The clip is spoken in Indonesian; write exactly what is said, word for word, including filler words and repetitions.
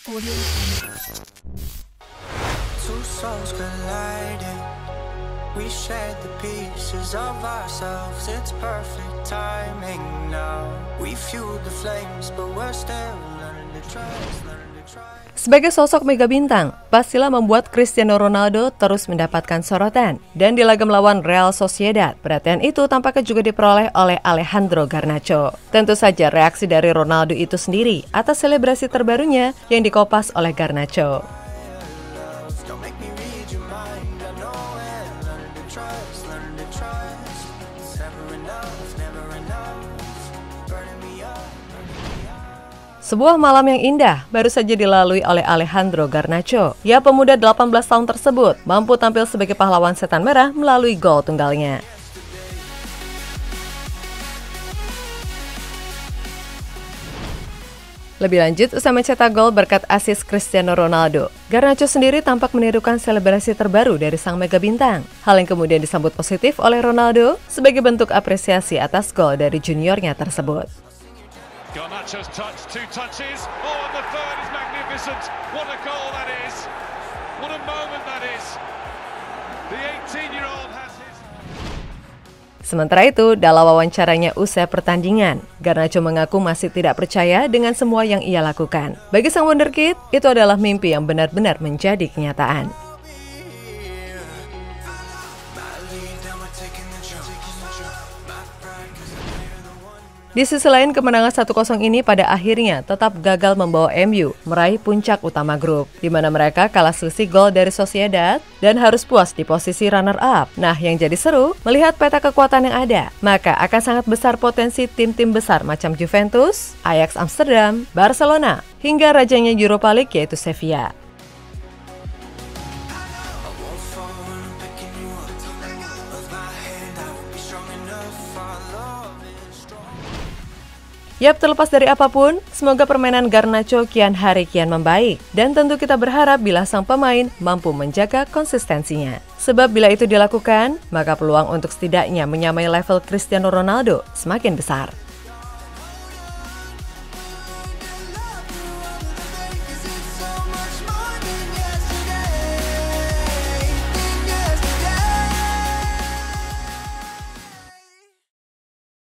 Two souls colliding. We shared the pieces of ourselves. It's perfect timing now. We fueled the flames, but we're still learning to trust, learning to try. Sebagai sosok mega bintang, pastilah membuat Cristiano Ronaldo terus mendapatkan sorotan. Dan di laga melawan Real Sociedad, perhatian itu tampaknya juga diperoleh oleh Alejandro Garnacho. Tentu saja reaksi dari Ronaldo itu sendiri atas selebrasi terbarunya yang dikopas oleh Garnacho. Sebuah malam yang indah baru saja dilalui oleh Alejandro Garnacho. Ya, pemuda delapan belas tahun tersebut mampu tampil sebagai pahlawan setan merah melalui gol tunggalnya. Lebih lanjut, usai mencetak gol berkat asis Cristiano Ronaldo, Garnacho sendiri tampak menirukan selebrasi terbaru dari sang mega bintang. Hal yang kemudian disambut positif oleh Ronaldo sebagai bentuk apresiasi atas gol dari juniornya tersebut. Garnacho's touch, two touches. Oh, and the third is magnificent. What a goal that is. What a moment that is. The eighteen-year-old has his... Sementara itu, dalam wawancaranya usai pertandingan, Garnacho mengaku masih tidak percaya dengan semua yang ia lakukan. Bagi sang wonderkid, itu adalah mimpi yang benar-benar menjadi kenyataan. Di sisi lain, kemenangan satu kosong ini pada akhirnya tetap gagal membawa M U meraih puncak utama grup, di mana mereka kalah selisih gol dari Sociedad dan harus puas di posisi runner-up. Nah, yang jadi seru, melihat peta kekuatan yang ada, maka akan sangat besar potensi tim-tim besar macam Juventus, Ajax Amsterdam, Barcelona, hingga rajanya Europa League yaitu Sevilla. Yap, terlepas dari apapun, semoga permainan Garnacho kian hari kian membaik. Dan tentu kita berharap bila sang pemain mampu menjaga konsistensinya. Sebab bila itu dilakukan, maka peluang untuk setidaknya menyamai level Cristiano Ronaldo semakin besar.